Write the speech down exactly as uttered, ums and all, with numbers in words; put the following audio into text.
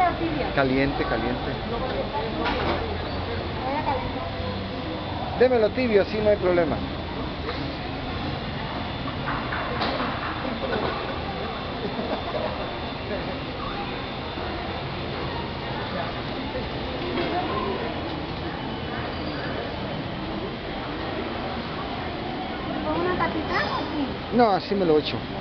o tibio? Caliente, caliente. Era caliente. Démelo tibio, así no hay problema. ¿Con una tapita o sí? No, así me lo echo.